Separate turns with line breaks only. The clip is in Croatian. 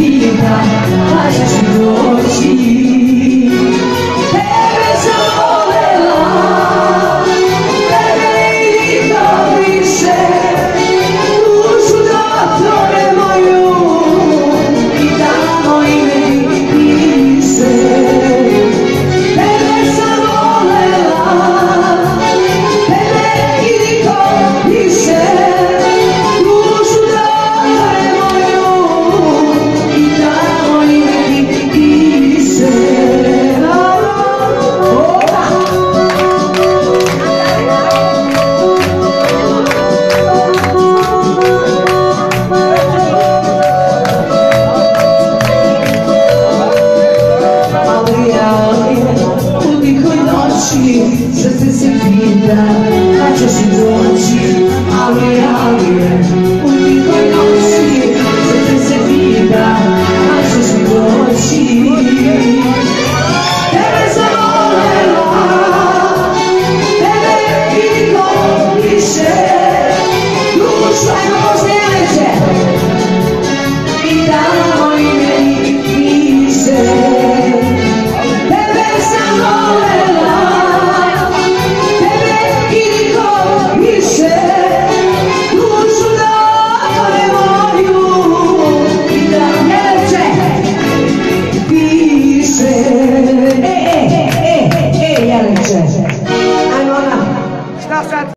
pita, pa ćeš mi doći. Tebe sam volela, tebe i nikad više, dušu doktore moju, i tamo ime mi piše. Tebe sam volela, tebe i nikad više, dušu doktore moju, i tamo ime mi piše. Srce se pita, kad ćeš mi doći, ali u tihoj noći. Srce se pita, kad ćeš mi doći. Tebe sam volela, tebe i nikog više, duša je posljedeće, i tamo ime mi piše. Tebe sam volela, Jalenče, ajmo ona. Šta sad?